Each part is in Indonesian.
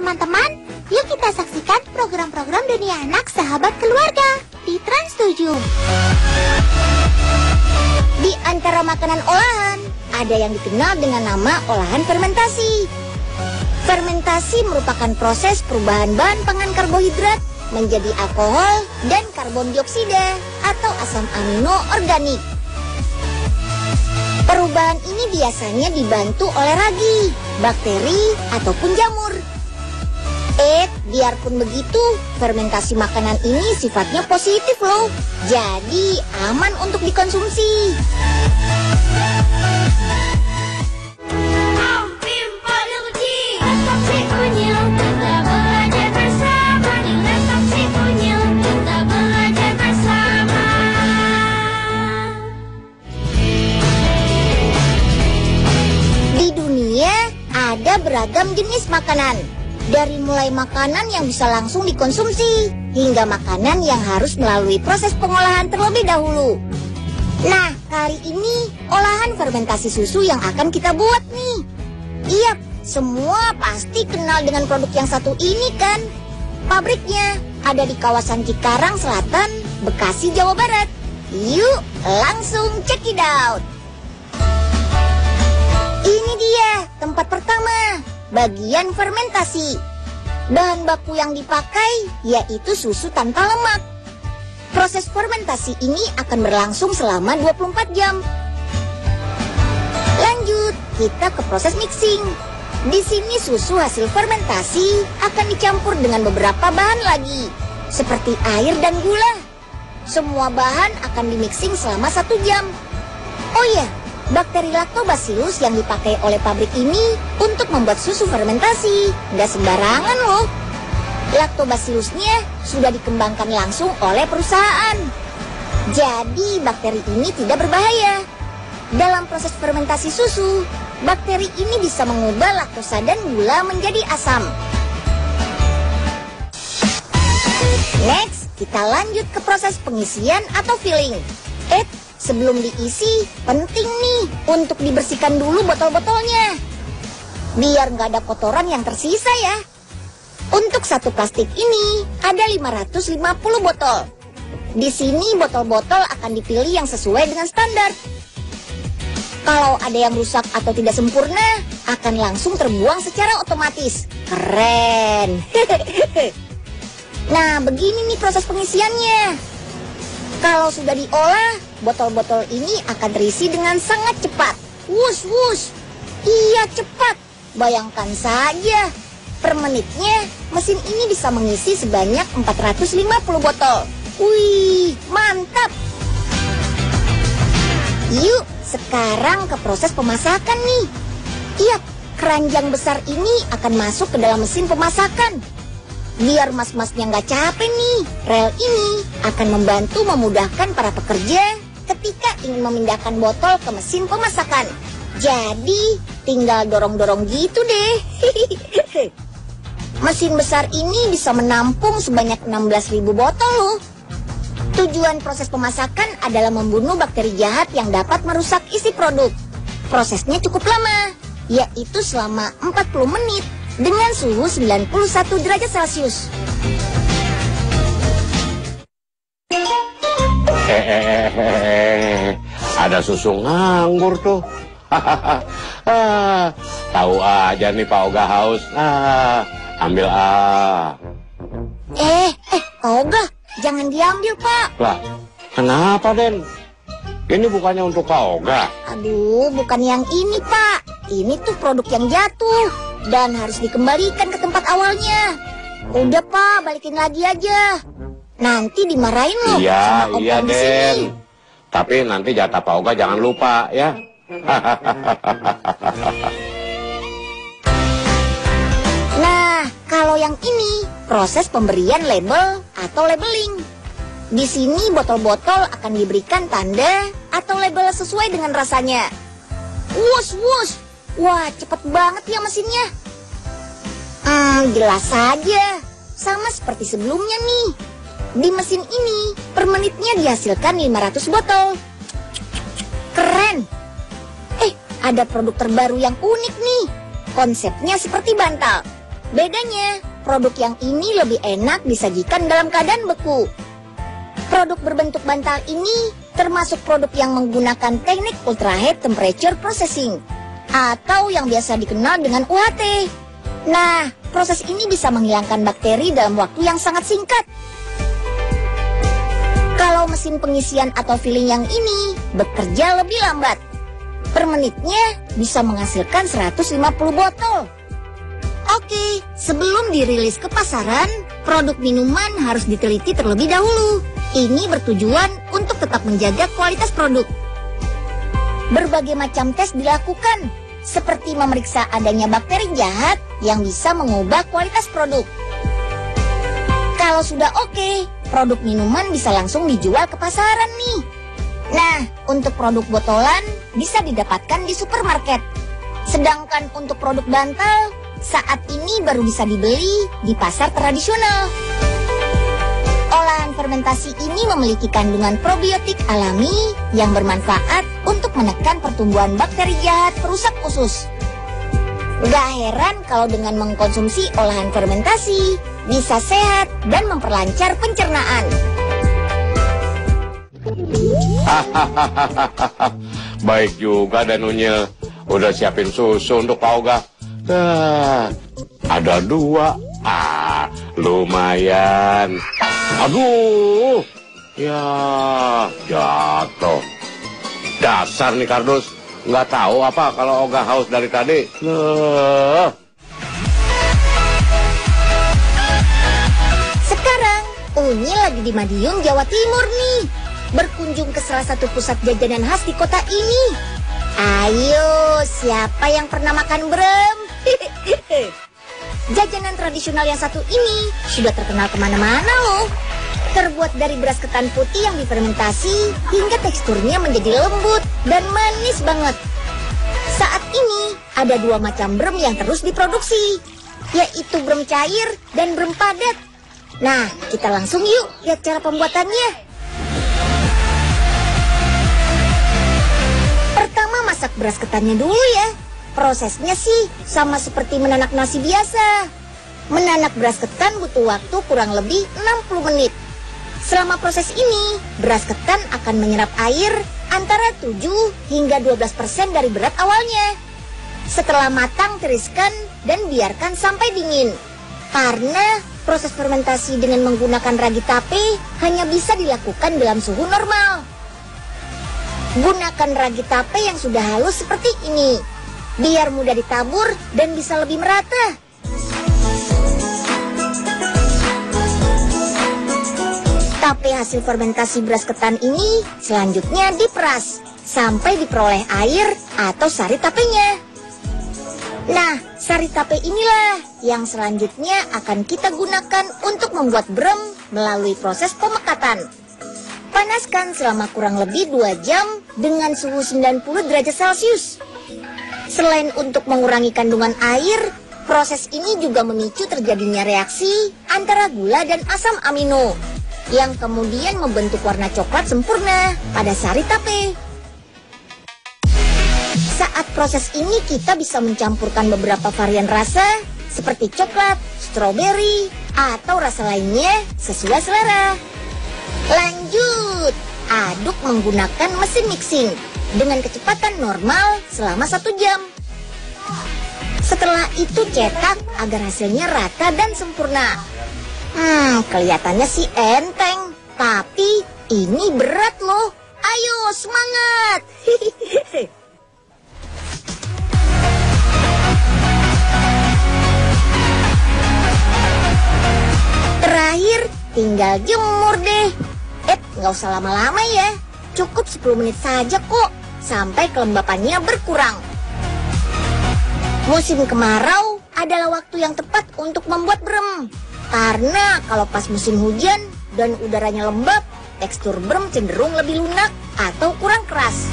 teman-teman, yuk kita saksikan program-program Dunia Anak Sahabat Keluarga di Trans7. Di antara makanan olahan, ada yang dikenal dengan nama olahan fermentasi. Fermentasi merupakan proses perubahan bahan pangan karbohidrat menjadi alkohol dan karbon dioksida atau asam amino organik. Perubahan ini biasanya dibantu oleh ragi, bakteri, ataupun jamur. Biarpun begitu, fermentasi makanan ini sifatnya positif loh. Jadi aman untuk dikonsumsi. Di dunia ada beragam jenis makanan. Dari mulai makanan yang bisa langsung dikonsumsi, hingga makanan yang harus melalui proses pengolahan terlebih dahulu. Nah, kali ini olahan fermentasi susu yang akan kita buat nih. Iya, semua pasti kenal dengan produk yang satu ini kan? Pabriknya ada di kawasan Cikarang Selatan, Bekasi, Jawa Barat. Yuk, langsung check it out. Ini dia tempat pertama, bagian fermentasi. Bahan baku yang dipakai yaitu susu tanpa lemak. Proses fermentasi ini akan berlangsung selama 24 jam. Lanjut, kita ke proses mixing. Di sini susu hasil fermentasi akan dicampur dengan beberapa bahan lagi, seperti air dan gula. Semua bahan akan dimixing selama 1 jam. Oh iya, bakteri Lactobacillus yang dipakai oleh pabrik ini untuk membuat susu fermentasi nggak sembarangan loh. Lactobacillusnya sudah dikembangkan langsung oleh perusahaan. Jadi bakteri ini tidak berbahaya. Dalam proses fermentasi susu, bakteri ini bisa mengubah laktosa dan gula menjadi asam. Next, kita lanjut ke proses pengisian atau filling. Sebelum diisi, penting nih untuk dibersihkan dulu botol-botolnya, biar nggak ada kotoran yang tersisa ya. Untuk satu plastik ini ada 550 botol. Di sini botol-botol akan dipilih yang sesuai dengan standar. Kalau ada yang rusak atau tidak sempurna, akan langsung terbuang secara otomatis. Keren. Nah, begini nih proses pengisiannya. Kalau sudah diolah, botol-botol ini akan terisi dengan sangat cepat. Wush, wush. Iya, cepat. Bayangkan saja, per menitnya mesin ini bisa mengisi sebanyak 450 botol. Wih, mantap. Yuk, sekarang ke proses pemasakan nih. Iya, keranjang besar ini akan masuk ke dalam mesin pemasakan. Biar mas-masnya nggak capek nih, rel ini akan membantu memudahkan para pekerja ketika ingin memindahkan botol ke mesin pemasakan. Jadi, tinggal dorong-dorong gitu deh. Mesin besar ini bisa menampung sebanyak 16.000 botol loh. Tujuan proses pemasakan adalah membunuh bakteri jahat yang dapat merusak isi produk. Prosesnya cukup lama, yaitu selama 40 menit. Dengan suhu 91 derajat Celcius. Ada susu nganggur tuh. Tahu aja nih Pak Oga haus. Ambil Pak Oga, jangan diambil Pak. Lah, kenapa Den? Ini bukannya untuk Pak Oga. Aduh, bukan yang ini Pak. Ini tuh produk yang jatuh dan harus dikembalikan ke tempat awalnya. Udah Pak, balikin lagi aja. Nanti dimarahin loh sama Iya di Den. sini. Tapi nanti jatah Pak Oga jangan lupa ya. Nah, kalau yang ini proses pemberian label atau labeling. Di sini botol-botol akan diberikan tanda atau label sesuai dengan rasanya. Wush, wush. Wah, cepet banget ya mesinnya. Jelas saja. Sama seperti sebelumnya nih. Di mesin ini, per menitnya dihasilkan 500 botol. Keren. Ada produk terbaru yang unik nih. Konsepnya seperti bantal. Bedanya, produk yang ini lebih enak disajikan dalam keadaan beku. Produk berbentuk bantal ini termasuk produk yang menggunakan teknik Ultra High Temperature Processing atau yang biasa dikenal dengan UHT. Nah, proses ini bisa menghilangkan bakteri dalam waktu yang sangat singkat. Kalau mesin pengisian atau filling yang ini bekerja lebih lambat. Per menitnya bisa menghasilkan 150 botol. Oke, sebelum dirilis ke pasaran, produk minuman harus diteliti terlebih dahulu. Ini bertujuan untuk tetap menjaga kualitas produk. Berbagai macam tes dilakukan, seperti memeriksa adanya bakteri jahat yang bisa mengubah kualitas produk. Kalau sudah oke, produk minuman bisa langsung dijual ke pasaran nih. Nah, untuk produk botolan bisa didapatkan di supermarket. Sedangkan untuk produk bantal, saat ini baru bisa dibeli di pasar tradisional. Olahan fermentasi ini memiliki kandungan probiotik alami yang bermanfaat untuk menekan pertumbuhan bakteri jahat perusak usus. Gak heran kalau dengan mengkonsumsi olahan fermentasi bisa sehat dan memperlancar pencernaan. Baik juga Danunya. Udah siapin susu untuk Pak Oga. Ada 2. Lumayan. Aduh. Ya, jatuh. Dasar nih kardus. Nggak tahu apa kalau Oga haus dari tadi. Sekarang, Unyi lagi di Madiun, Jawa Timur nih. Berkunjung ke salah satu pusat jajanan khas di kota ini. Ayo, siapa yang pernah makan brem? Jajanan tradisional yang satu ini sudah terkenal kemana-mana loh. Terbuat dari beras ketan putih yang difermentasi hingga teksturnya menjadi lembut dan manis banget. Saat ini ada 2 macam brem yang terus diproduksi, yaitu brem cair dan brem padat. Nah, kita langsung yuk lihat cara pembuatannya. Pertama masak beras ketannya dulu ya. Prosesnya sih sama seperti menanak nasi biasa. Menanak beras ketan butuh waktu kurang lebih 60 menit. Selama proses ini, beras ketan akan menyerap air antara 7 hingga 12% dari berat awalnya. Setelah matang, tiriskan dan biarkan sampai dingin. Karena proses fermentasi dengan menggunakan ragi tape hanya bisa dilakukan dalam suhu normal. Gunakan ragi tape yang sudah halus seperti ini, biar mudah ditabur dan bisa lebih merata. Tape hasil fermentasi beras ketan ini selanjutnya diperas sampai diperoleh air atau sari tapenya. Nah, sari tape inilah yang selanjutnya akan kita gunakan untuk membuat brem melalui proses pemekatan. Panaskan selama kurang lebih 2 jam dengan suhu 90 derajat Celcius. Selain untuk mengurangi kandungan air, proses ini juga memicu terjadinya reaksi antara gula dan asam amino yang kemudian membentuk warna coklat sempurna pada sari tape. Saat proses ini kita bisa mencampurkan beberapa varian rasa seperti coklat, stroberi, atau rasa lainnya sesuai selera. Lanjut, aduk menggunakan mesin mixing dengan kecepatan normal selama 1 jam. Setelah itu cetak agar hasilnya rata dan sempurna. Kelihatannya sih enteng, tapi ini berat loh. Ayo semangat! Terakhir, tinggal jemur deh. Nggak usah lama-lama ya. Cukup 10 menit saja kok, sampai kelembapannya berkurang. Musim kemarau adalah waktu yang tepat untuk membuat brem. Karena kalau pas musim hujan dan udaranya lembab, tekstur brem cenderung lebih lunak atau kurang keras.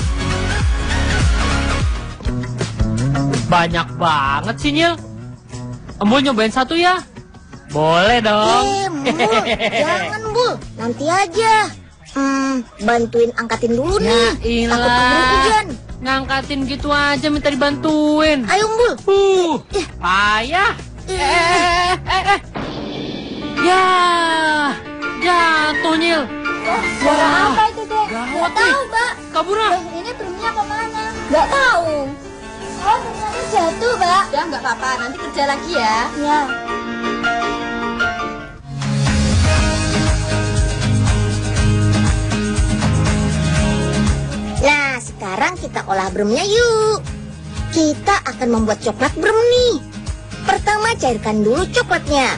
Banyak banget sih, Nyil. Embul nyobain satu ya? Boleh dong. Mbul, jangan Mbul, nanti aja. Bantuin angkatin dulu nih. Takut keburu hujan. Ngangkatin gitu aja minta dibantuin. Ayo Mbul. Payah. Ya, jatuh, Nyil. Suara apa itu, Dek? Gawat Nggak tahu, nih. Mbak. Kabur ah. Loh, ini bremnya kemana? Nggak tahu. Oh, bremnya jatuh, Mbak. Ya, nggak apa-apa. Nanti kerja lagi ya. Ya. Nah, sekarang kita olah bremnya yuk. Kita akan membuat coklat brem nih. Pertama cairkan dulu coklatnya.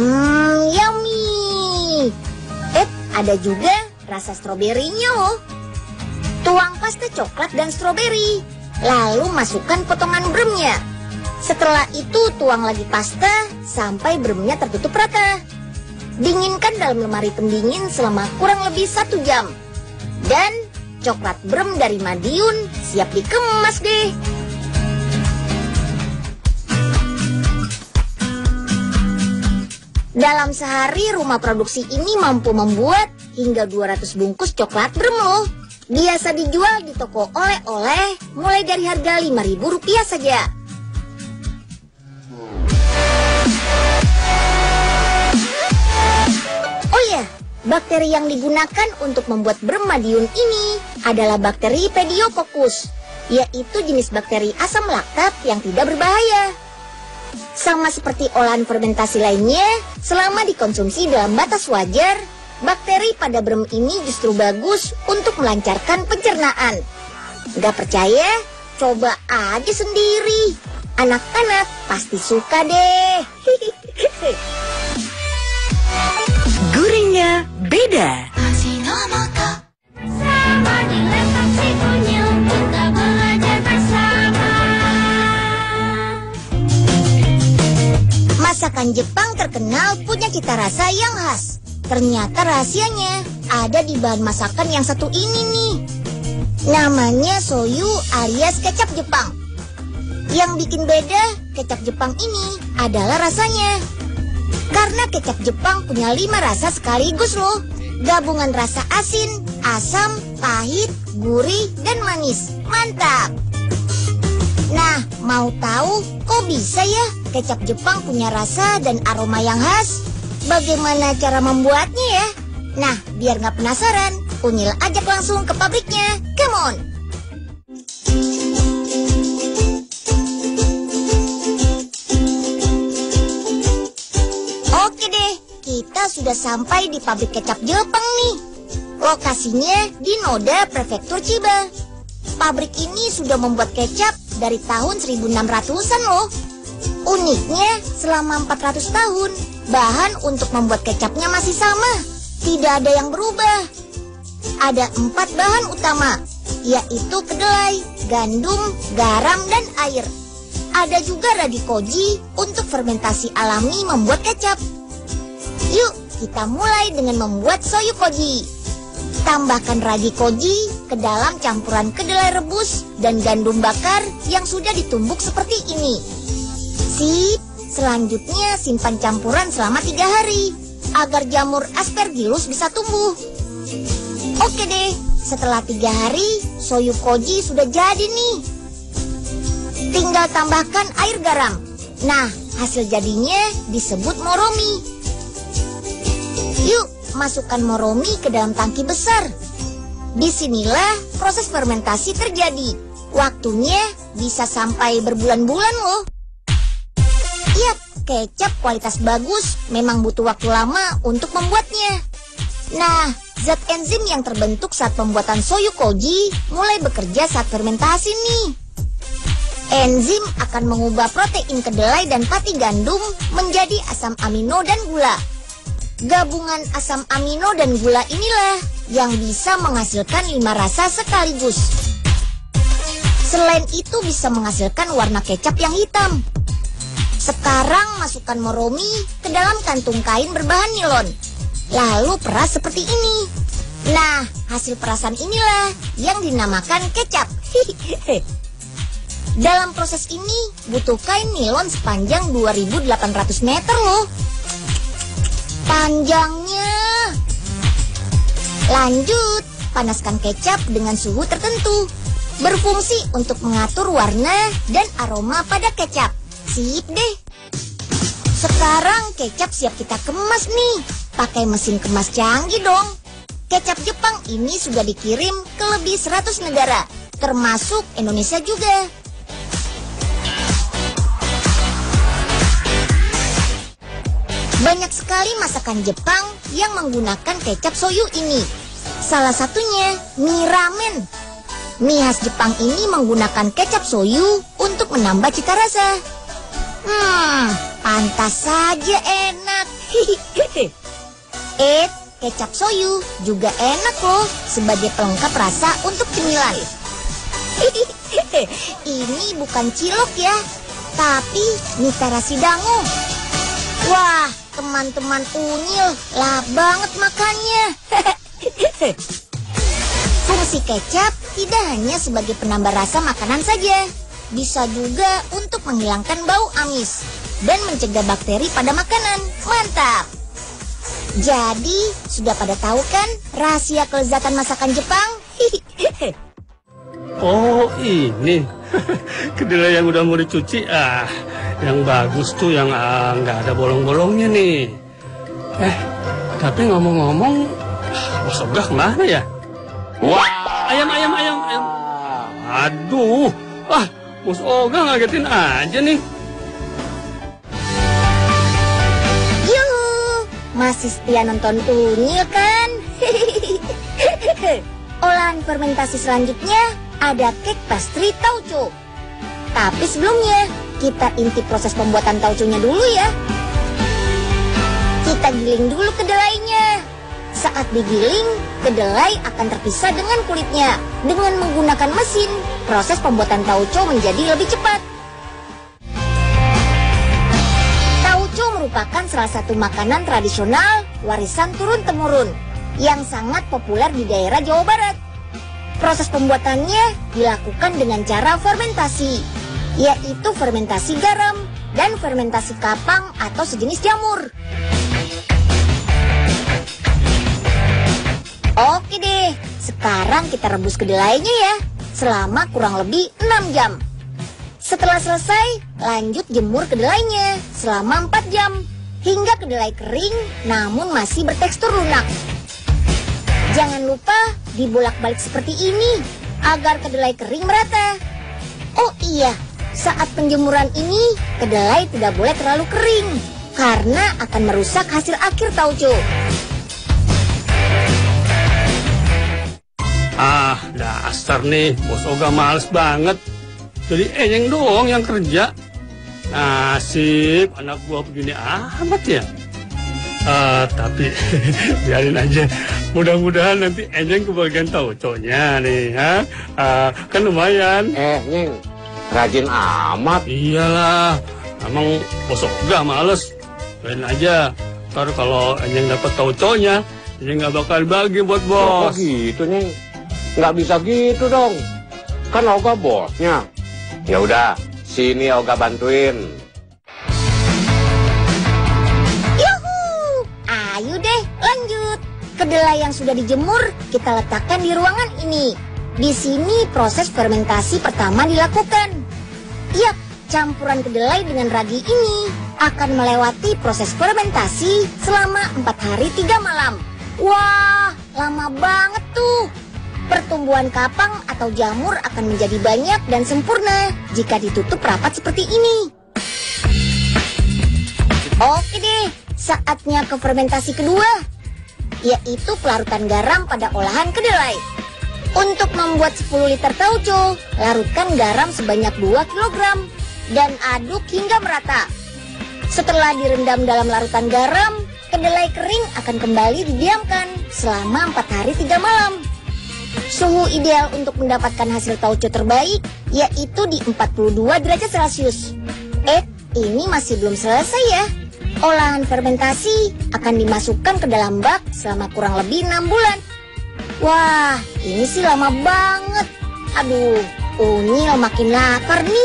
Yummy. Ada juga rasa stroberinya loh. Tuang pasta coklat dan stroberi. Lalu masukkan potongan bremnya. Setelah itu tuang lagi pasta sampai bremnya tertutup rata. Dinginkan dalam lemari pendingin selama kurang lebih 1 jam. Dan coklat brem dari Madiun siap dikemas deh. Dalam sehari rumah produksi ini mampu membuat hingga 200 bungkus coklat brem loh. Biasa dijual di toko oleh-oleh mulai dari harga Rp5.000 saja. Oh ya, bakteri yang digunakan untuk membuat brem Madiun ini adalah bakteri Pediococcus, yaitu jenis bakteri asam laktat yang tidak berbahaya. Sama seperti olahan fermentasi lainnya, selama dikonsumsi dalam batas wajar, bakteri pada brem ini justru bagus untuk melancarkan pencernaan. Gak percaya? Coba aja sendiri. Anak-anak pasti suka deh. Gurihnya beda. Masakan Jepang terkenal punya cita rasa yang khas. Ternyata rahasianya ada di bahan masakan yang satu ini nih. Namanya soyu alias kecap Jepang. Yang bikin beda kecap Jepang ini adalah rasanya. Karena kecap Jepang punya 5 rasa sekaligus loh. Gabungan rasa asin, asam, pahit, gurih, dan manis. Mantap! Nah, mau tahu kok bisa ya kecap Jepang punya rasa dan aroma yang khas? Bagaimana cara membuatnya ya? Nah, biar nggak penasaran, Unyil ajak langsung ke pabriknya. Come on! Oke deh, kita sudah sampai di pabrik kecap Jepang nih. Lokasinya di Noda, Prefektur Chiba. Pabrik ini sudah membuat kecap dari tahun 1600-an loh. Uniknya, selama 400 tahun, bahan untuk membuat kecapnya masih sama. Tidak ada yang berubah. Ada 4 bahan utama, yaitu kedelai, gandum, garam, dan air. Ada juga ragi koji untuk fermentasi alami membuat kecap. Yuk, kita mulai dengan membuat soyu koji. Tambahkan ragi koji ke dalam campuran kedelai rebus dan gandum bakar yang sudah ditumbuk seperti ini. Sip, selanjutnya simpan campuran selama 3 hari agar jamur aspergillus bisa tumbuh. Oke deh, setelah 3 hari soyu koji sudah jadi nih. Tinggal tambahkan air garam. Nah, hasil jadinya disebut moromi. Yuk, masukkan moromi ke dalam tangki besar. Disinilah proses fermentasi terjadi. Waktunya bisa sampai berbulan-bulan loh. Yap, kecap kualitas bagus memang butuh waktu lama untuk membuatnya. Nah, zat enzim yang terbentuk saat pembuatan soyu koji mulai bekerja saat fermentasi nih. Enzim akan mengubah protein kedelai dan pati gandum menjadi asam amino dan gula. Gabungan asam amino dan gula inilah yang bisa menghasilkan 5 rasa sekaligus. Selain itu bisa menghasilkan warna kecap yang hitam. Sekarang masukkan moromi ke dalam kantung kain berbahan nilon. Lalu peras seperti ini. Nah, hasil perasan inilah yang dinamakan kecap. Dalam proses ini butuh kain nilon sepanjang 2.800 meter loh. Panjangnya. Lanjut, panaskan kecap dengan suhu tertentu. Berfungsi untuk mengatur warna dan aroma pada kecap. Sip deh. Sekarang kecap siap kita kemas nih. Pakai mesin kemas canggih dong. Kecap Jepang ini sudah dikirim ke lebih 100 negara, termasuk Indonesia juga. Banyak sekali masakan Jepang yang menggunakan kecap soyu ini. Salah satunya mie ramen. Mie khas Jepang ini menggunakan kecap soyu untuk menambah cita rasa. Pantas saja enak. Kecap soyu juga enak loh sebagai pelengkap rasa untuk cemilan. Ini bukan cilok ya, tapi mie terasi dango. Wah, teman-teman unyil, lahap banget makannya. Fungsi kecap tidak hanya sebagai penambah rasa makanan saja, bisa juga untuk menghilangkan bau amis dan mencegah bakteri pada makanan. Mantap! Jadi, sudah pada tahu kan rahasia kelezatan masakan Jepang? Oh, ini. Kedelai yang udah mau dicuci. Yang bagus tuh yang nggak ada bolong-bolongnya nih. Tapi ngomong-ngomong, Bos Ogah kemana ya? Wah, Ayam. Aduh, Bos Ogah ngagetin aja nih. Masih setia nonton unyil kan? Olahan fermentasi selanjutnya ada kek pastry tauco. Tapi sebelumnya, kita intip proses pembuatan tauconya dulu ya. Kita giling dulu kedelainya. Saat digiling, kedelai akan terpisah dengan kulitnya. Dengan menggunakan mesin, proses pembuatan tauco menjadi lebih cepat. Tauco merupakan salah satu makanan tradisional warisan turun-temurun yang sangat populer di daerah Jawa Barat. Proses pembuatannya dilakukan dengan cara fermentasi, yaitu fermentasi garam dan fermentasi kapang atau sejenis jamur. Oke deh, sekarang kita rebus kedelainya ya, selama kurang lebih 6 jam. Setelah selesai, lanjut jemur kedelainya selama 4 jam, hingga kedelai kering namun masih bertekstur lunak. Jangan lupa dibolak-balik seperti ini, agar kedelai kering merata. Oh iya, saat penjemuran ini, kedelai tidak boleh terlalu kering, karena akan merusak hasil akhir tauco. Dasar nih, Bos Ogah males banget. Jadi Enyeng doang yang kerja. Nasib anak gua begini amat ya. Tapi biarin aja. Mudah-mudahan nanti Enyeng kebagian tauconya nih, kan lumayan. Nyeng, rajin amat. Iyalah, emang Bos Ogah males. Biarin aja. Ntar kalau Enyeng dapat tauconya, Enyeng nggak bakal bagi buat bos. Kok gitu, Nyeng? Nggak bisa gitu dong. Kan Ogah bosnya. Ya udah, sini Ogah bantuin. Yuhu! Ayo deh, lanjut. Kedelai yang sudah dijemur, kita letakkan di ruangan ini. Di sini proses fermentasi pertama dilakukan. Yap, campuran kedelai dengan ragi ini akan melewati proses fermentasi selama 4 hari 3 malam. Wah, lama banget tuh. Pertumbuhan kapang atau jamur akan menjadi banyak dan sempurna jika ditutup rapat seperti ini. Oke deh, saatnya ke fermentasi kedua, yaitu pelarutan garam pada olahan kedelai. Untuk membuat 10 liter tauco, larutkan garam sebanyak 2 kg dan aduk hingga merata. Setelah direndam dalam larutan garam, kedelai kering akan kembali didiamkan selama 4 hari 3 malam. Suhu ideal untuk mendapatkan hasil tauco terbaik yaitu di 42 derajat Celcius. Ini masih belum selesai ya. Olahan fermentasi akan dimasukkan ke dalam bak selama kurang lebih 6 bulan. Wah, ini sih lama banget. Aduh, unyil makin lapar nih.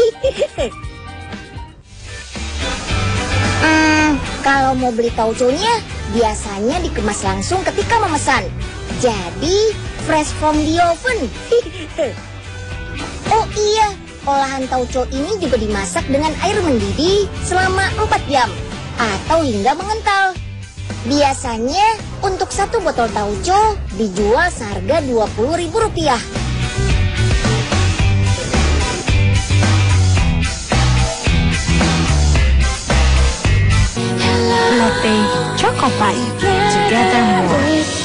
Kalau mau beli tauconya, biasanya dikemas langsung ketika memesan. Jadi, fresh from the oven. Oh iya, olahan tauco ini juga dimasak dengan air mendidih selama 4 jam. atau hingga mengental. Biasanya untuk satu botol tauco dijual seharga Rp20.000. Latte Choco Pie. Together more.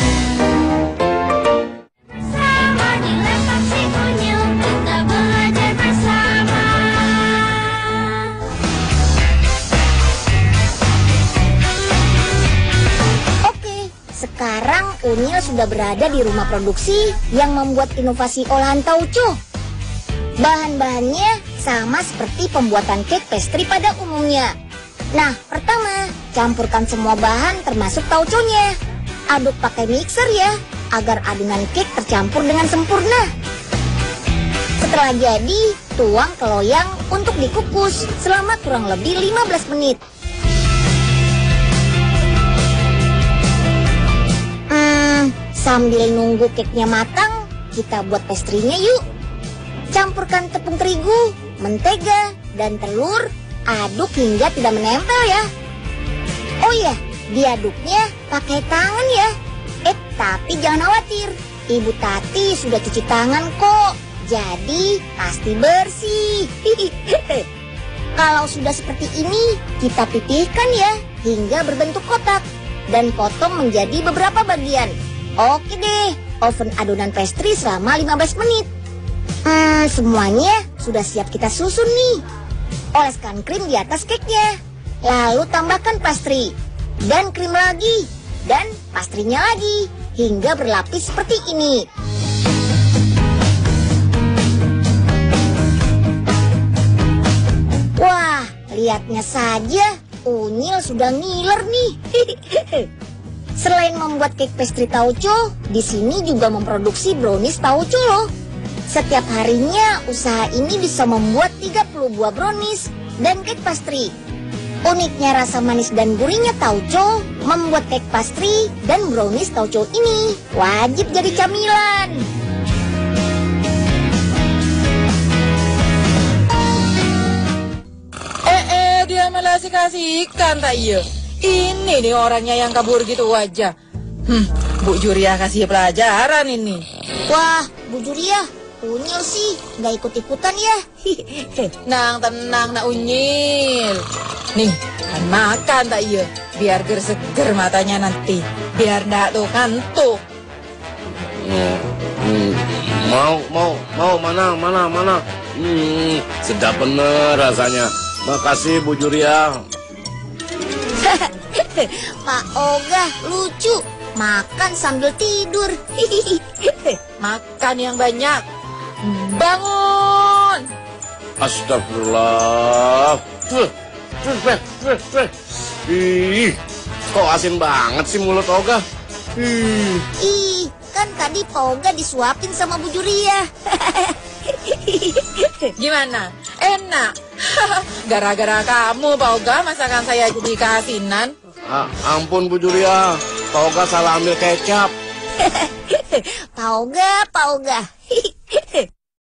Sekarang Unyil sudah berada di rumah produksi yang membuat inovasi olahan tauco. Bahan-bahannya sama seperti pembuatan cake pastry pada umumnya. Nah, pertama, campurkan semua bahan termasuk tauconya. Aduk pakai mixer ya, agar adonan cake tercampur dengan sempurna. Setelah jadi, tuang ke loyang untuk dikukus selama kurang lebih 15 menit. Sambil nunggu cake-nya matang, kita buat pastry-nya yuk. Campurkan tepung terigu, mentega, dan telur. Aduk hingga tidak menempel ya. Oh iya, diaduknya pakai tangan ya. Tapi jangan khawatir, Ibu Tati sudah cuci tangan kok. Jadi pasti bersih. Kalau sudah seperti ini, kita pipihkan ya hingga berbentuk kotak dan potong menjadi beberapa bagian. Oke deh, oven adonan pastry selama 15 menit. Semuanya sudah siap kita susun nih. Oleskan krim di atas cake-nya. Lalu tambahkan pastry. Dan krim lagi. Dan pastrinya lagi. Hingga berlapis seperti ini. Wah, lihatnya saja. Unyil sudah ngiler nih. Selain membuat cake pastry tauco, di sini juga memproduksi brownies tauco loh. Setiap harinya usaha ini bisa membuat 30 buah brownies dan cake pastry. Uniknya rasa manis dan gurihnya tauco membuat cake pastry dan brownies tauco ini wajib jadi camilan. Dia malah asik-asikan tak iya. Ini nih orangnya yang kabur gitu aja. Bu Juria kasih pelajaran ini. Wah, Bu Juria, Unyil sih nggak ikut-ikutan ya. Tenang, nak Unyil. Nih, kan makan tak iya. Biar ger-seger matanya nanti. Biar ndak tuh kantuk. Mau mana. Sedap bener rasanya. Makasih Bu Juria. Pak Oga lucu, makan sambil tidur. Makan yang banyak. Bangun. Astagfirullah. Ih, kok asin banget sih mulut Oga. Ih, kan tadi Pak Oga disuapin sama Bu Juria. Gimana? Enak. Gara-gara kamu, Pak Oga, masakan saya jadi keasinan. Ampun Bu Juria, Pak Oga salah ambil kecap. Pak Oga.